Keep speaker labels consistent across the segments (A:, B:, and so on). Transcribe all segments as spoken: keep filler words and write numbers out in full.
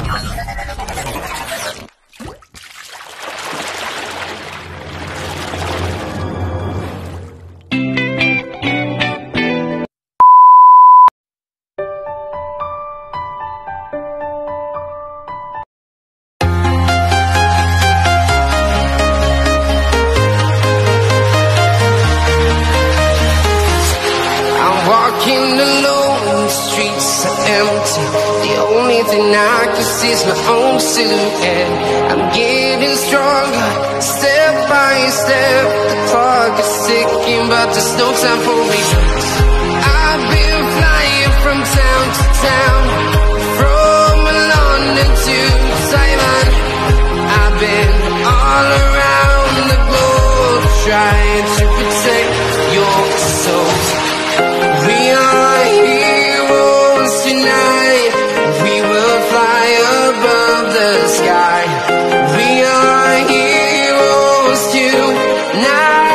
A: Walking alone, the streets are empty. The only thing I can see is my own silhouette. I'm getting stronger, step by step. The clock is ticking, but there's no time for me. I've been flying from town to town, from London to Taiwan. I've been all around the globe, trying to protect your soul. We are heroes tonight. We will fly above the sky. We are heroes tonight.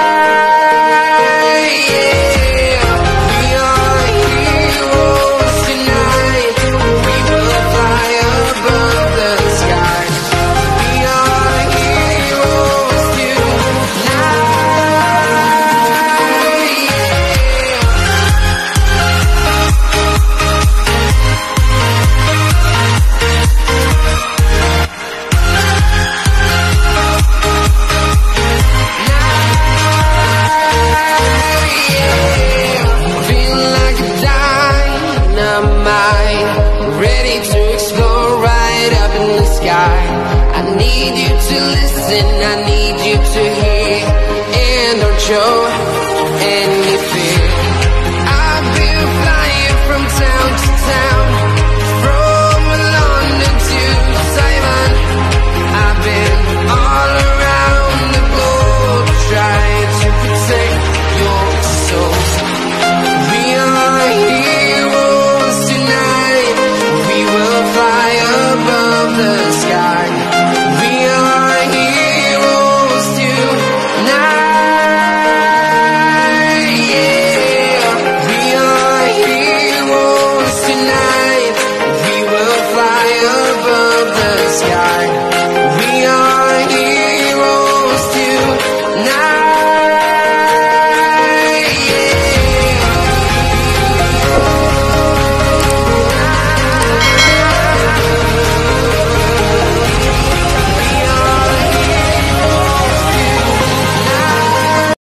A: Yeah. We are heroes tonight. We will fly above the sky. We are heroes tonight. Ready to explore right up in the sky. I need you to listen, I need you to hear. And don't show